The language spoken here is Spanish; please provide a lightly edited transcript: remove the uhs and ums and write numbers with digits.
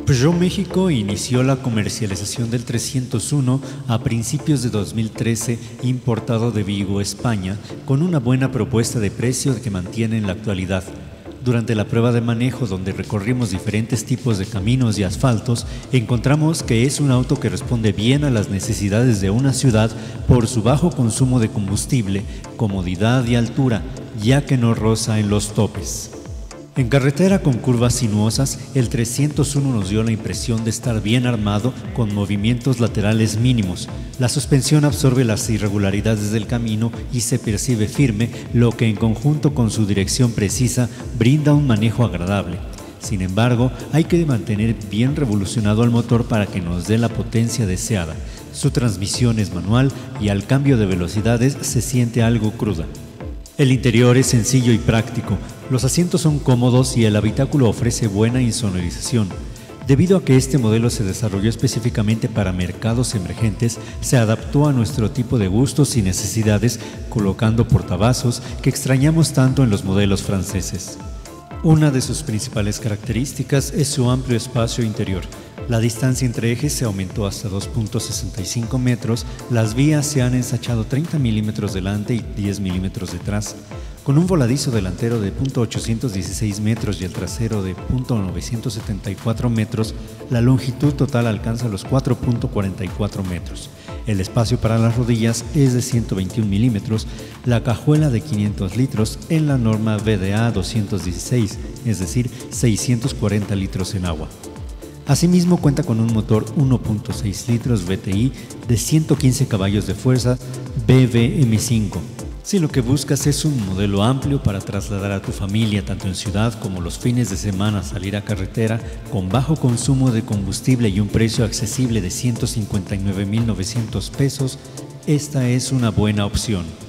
Peugeot México inició la comercialización del 301 a principios de 2013, importado de Vigo, España, con una buena propuesta de precio que mantiene en la actualidad. Durante la prueba de manejo, donde recorrimos diferentes tipos de caminos y asfaltos, encontramos que es un auto que responde bien a las necesidades de una ciudad por su bajo consumo de combustible, comodidad y altura, ya que no roza en los topes. En carretera con curvas sinuosas, el 301 nos dio la impresión de estar bien armado con movimientos laterales mínimos. La suspensión absorbe las irregularidades del camino y se percibe firme, lo que en conjunto con su dirección precisa brinda un manejo agradable. Sin embargo, hay que mantener bien revolucionado el motor para que nos dé la potencia deseada. Su transmisión es manual y al cambio de velocidades se siente algo cruda. El interior es sencillo y práctico, los asientos son cómodos y el habitáculo ofrece buena insonorización. Debido a que este modelo se desarrolló específicamente para mercados emergentes, se adaptó a nuestro tipo de gustos y necesidades, colocando portavasos que extrañamos tanto en los modelos franceses. Una de sus principales características es su amplio espacio interior. La distancia entre ejes se aumentó hasta 2.65 metros, las vías se han ensanchado 30 milímetros delante y 10 milímetros detrás. Con un voladizo delantero de .816 metros y el trasero de .974 metros, la longitud total alcanza los 4.44 metros. El espacio para las rodillas es de 121 milímetros, la cajuela de 500 litros en la norma VDA 216, es decir, 640 litros en agua. Asimismo cuenta con un motor 1.6 litros VTI de 115 caballos de fuerza BVM5. Si lo que buscas es un modelo amplio para trasladar a tu familia tanto en ciudad como los fines de semana salir a carretera, con bajo consumo de combustible y un precio accesible de 159,900 pesos, esta es una buena opción.